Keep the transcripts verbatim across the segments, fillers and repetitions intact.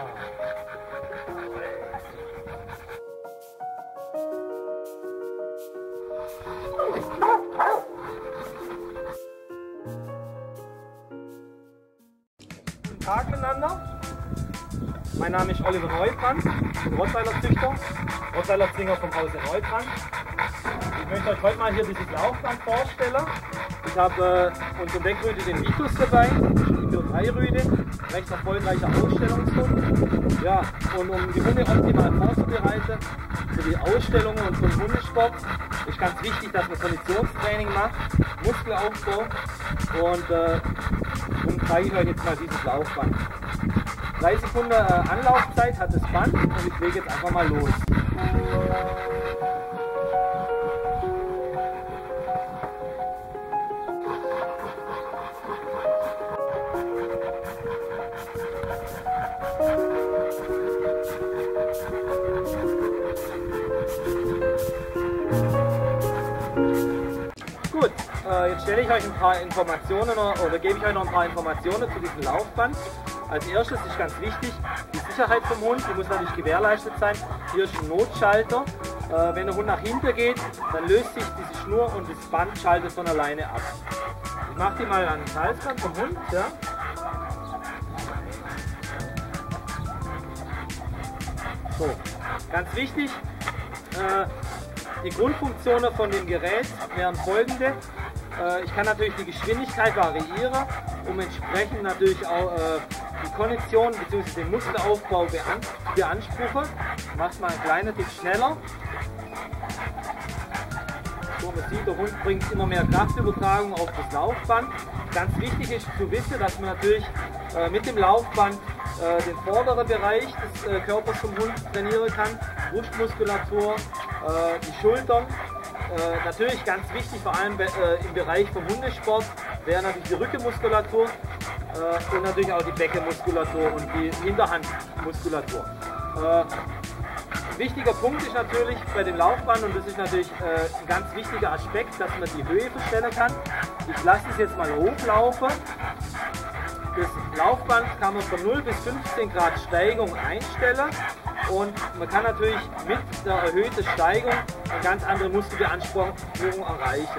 Guten Tag miteinander. Mein Name ist Oliver Neubrand, ich bin Rottweiler-Züchter, Rottweiler-Zwinger vom Hause Neubrand. Ich möchte euch heute mal hier dieses Laufband vorstellen. Ich habe äh, unseren Deckrüde, den Vitus, dabei, die vier drei Rüde, recht erfolgreicher Ausstellungshund. Ja, und um die Hunde optimal vorzubereiten für die Ausstellungen und für den Hundesport ist ganz wichtig, dass man Konditionstraining macht, Muskelaufbau und äh, nun zeige ich euch jetzt mal dieses Laufband. drei Sekunden äh, Anlaufzeit hat das Band und ich lege jetzt einfach mal los. Gut, äh, jetzt stelle ich euch ein paar Informationen oder gebe ich euch noch ein paar Informationen zu diesem Laufband. Als erstes ist ganz wichtig die Sicherheit vom Hund, die muss natürlich gewährleistet sein. Hier ist ein Notschalter. Äh, wenn der Hund nach hinten geht, dann löst sich diese Schnur und das Band schaltet von alleine ab. Ich mache die mal an den Halsband vom Hund. Ja. So, ganz wichtig, äh, die Grundfunktionen von dem Gerät wären folgende. Äh, ich kann natürlich die Geschwindigkeit variieren, um entsprechend natürlich auch äh, die Kondition bzw. den Muskelaufbau beanspruchen. Ich mache es mal ein kleiner Tick schneller. So, man sieht, der Hund bringt immer mehr Kraftübertragung auf das Laufband. Ganz wichtig ist zu wissen, dass man natürlich äh, mit dem Laufband äh, den vorderen Bereich des äh, Körpers vom Hund trainieren kann. Brustmuskulatur, äh, die Schultern. Äh, natürlich ganz wichtig, vor allem äh, im Bereich vom Hundesport, wäre natürlich die Rückenmuskulatur äh, und natürlich auch die Beckenmuskulatur und die Hinterhandmuskulatur. Äh, ein wichtiger Punkt ist natürlich bei dem Laufband, und das ist natürlich äh, ein ganz wichtiger Aspekt, dass man die Höhe verstellen kann. Ich lasse es jetzt mal hochlaufen. Das Laufband kann man von null bis fünfzehn Grad Steigung einstellen. Und man kann natürlich mit der erhöhten Steigung eine ganz andere Muskelbeanspruchung erreichen.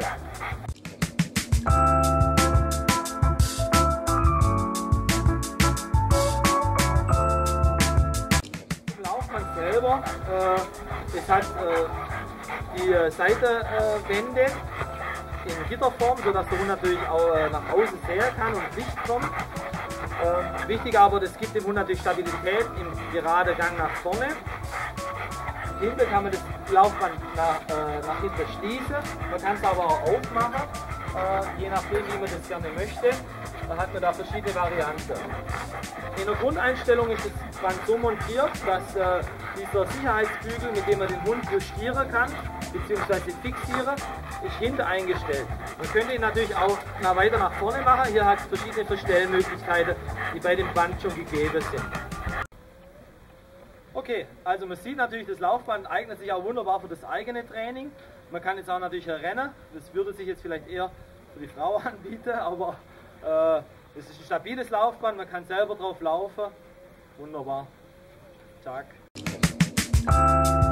Im Laufband selber, äh, es hat äh, die Seitenwände äh, in Gitterform, sodass der Hund natürlich auch äh, nach außen sehen kann und Licht kommt. Äh, wichtig aber, das gibt dem Hund natürlich Stabilität im geraden Gang nach vorne. Hinten kann man das Laufband nach, äh, nach hinten schließen, man kann es aber auch aufmachen, äh, je nachdem wie man das gerne möchte. Da hat man da verschiedene Varianten. In der Grundeinstellung ist das Band so montiert, dass äh, dieser Sicherheitsbügel, mit dem man den Hund justieren kann bzw. fixieren, ist hinten eingestellt. Man könnte ihn natürlich auch nach weiter nach vorne machen. Hier hat es verschiedene Verstellmöglichkeiten, die bei dem Band schon gegeben sind. Okay, also man sieht natürlich, das Laufband eignet sich auch wunderbar für das eigene Training. Man kann jetzt auch natürlich rennen. Das würde sich jetzt vielleicht eher für die Frau anbieten, aber äh, es ist ein stabiles Laufband, man kann selber drauf laufen. Wunderbar. Tag.